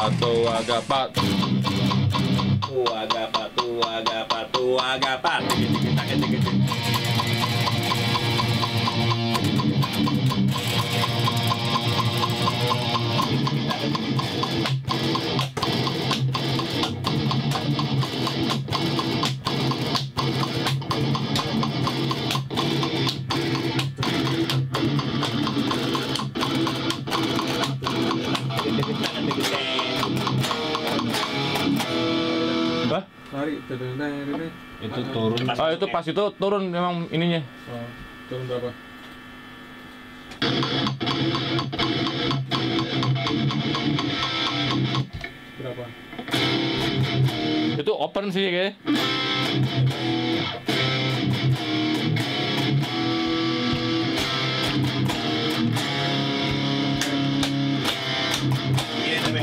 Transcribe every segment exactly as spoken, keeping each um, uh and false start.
tua gapat, tua gapat, tua gapat, tua gapat. Apa? Lari, Itu turun. Ah itu pas itu turun memang ininya. oh, turun berapa? Berapa? Itu open sih kayak. Iya, tapi.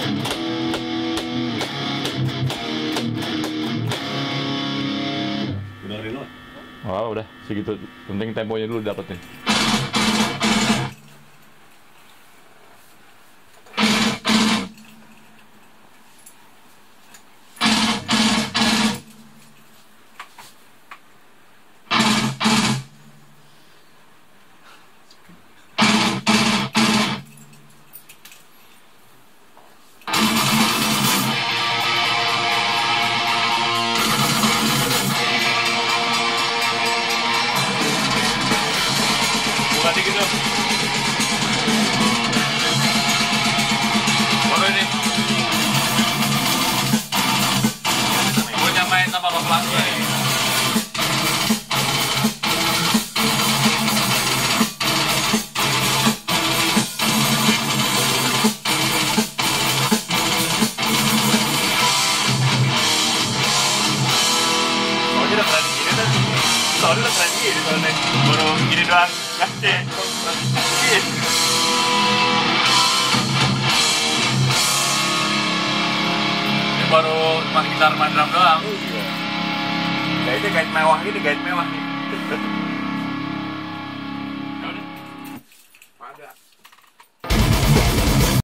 Udah reload. Wah udah segitu. Penting temponya dulu dapetin. Buka dikit dong. Baru ini. Gue nyamain sama lo pelan-pelan ini. Soalnya udah keren gini kan. Soalnya udah keren gini soalnya. Baru gini doang. Kasih. Ini baru cuma gitar main drum doang. Kayaknya guide mewah ini, guide mewah nih.